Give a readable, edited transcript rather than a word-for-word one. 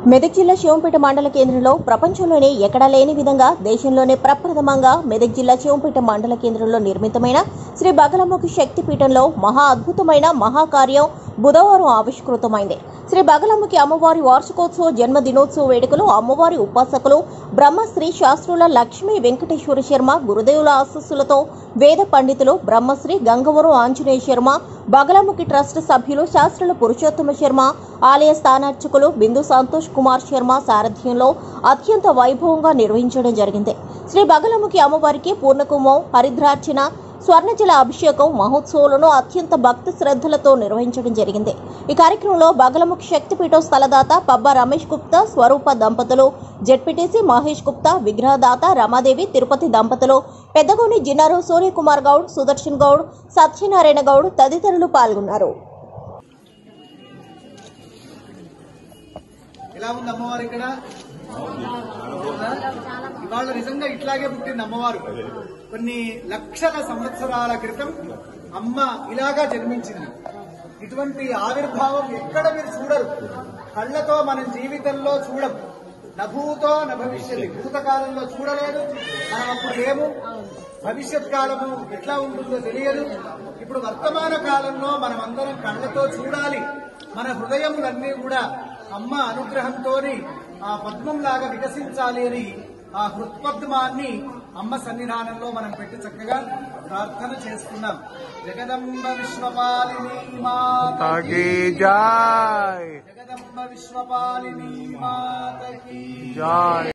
మెదక్ జిల్లా శివంపేట మండల కేంద్రంలో ప్రపంచంలోనే ఎక్కడా లేని విధంగా దేశంలోనే ప్రప్రథమంగా మెదక్ జిల్లా శివంపేట మండల కేంద్రంలో నిర్మితమైన శ్రీ బగలముఖి శక్తిపీఠంలో మహా అద్భుతమైన మహాకార్యం బుధవారం ఆవిష్కృతమైంది. శ్రీ బగలముఖి అమ్మవారి వార్షికోత్సవ జన్మదినోత్సవ వేడుకలు అమ్మవారి ఉపాసకులు బ్రహ్మశ్రీ శాస్త్రుల లక్ష్మీ వెంకటేశ్వర శర్మ గురుదేవుల ఆశీస్సులతో వేద పండితులు బ్రహ్మశ్రీ గంగవరం ఆంజనేయ శర్మ బగలముఖి ట్రస్ట్ సభ్యులు శాస్త్రుల పురుషోత్తమ శర్మ ఆలయ స్థానార్చకులు బిందు సంతోష్ కుమార్ శర్మ సారథ్యంలో అత్యంత వైభవంగా నిర్వహించడం జరిగింది. శ్రీ బగలముఖి అమ్మవారికి పూర్ణకుంభం, హరిద్రార్చన, స్వర్ణజల అభిషేకం మహోత్సవాలను అత్యంత భక్తి శ్రద్ధలతో నిర్వహించడం జరిగింది. ఈ కార్యక్రమంలో బగలముఖి శక్తిపీఠం స్థలదాత పబ్బా రమేష్ గుప్తా, స్వరూప దంపతులు, జెడ్పీటీసీ మహేష్ గుప్తా, విగ్రహదాత రమాదేవి తిరుపతి దంపతులు, పెద్దగోని జిన్నారు సూర్యకుమార్ గౌడ్, సుదర్శన్ గౌడ్, సత్యనారాయణ గౌడ్ తదితరులు పాల్గొన్నారు. ఎలా ఉంది అమ్మవారు ఇక్కడ? ఇవాళ నిజంగా ఇట్లాగే పుట్టింది అమ్మవారు. కొన్ని లక్షల సంవత్సరాల క్రితం అమ్మ ఇలాగా జన్మించింది. ఇటువంటి ఆవిర్భావం ఎక్కడ మీరు చూడరు. కళ్లతో మనం జీవితంలో చూడం. నభూతో నభవిష్యతి, భూతకాలంలో చూడలేదు, మనం అప్పుడు లేము. భవిష్యత్ కాలము ఎట్లా ఉంటుందో తెలియదు. ఇప్పుడు వర్తమాన కాలంలో మనమందరం కళ్లతో చూడాలి. మన హృదయములన్నీ కూడా అమ్మ అనుగ్రహంతో ఆ పద్మంలాగా వికసించాలి అని ఆ హృత్పద్మాన్ని అమ్మ సన్నిధానంలో మనం పెట్టి చక్కగా ప్రార్థన చేసుకున్నాం. జగదంబ విశ్వపాలిని మాతకి జై, జగదంబ విశ్వపాలిని మాతకి జై.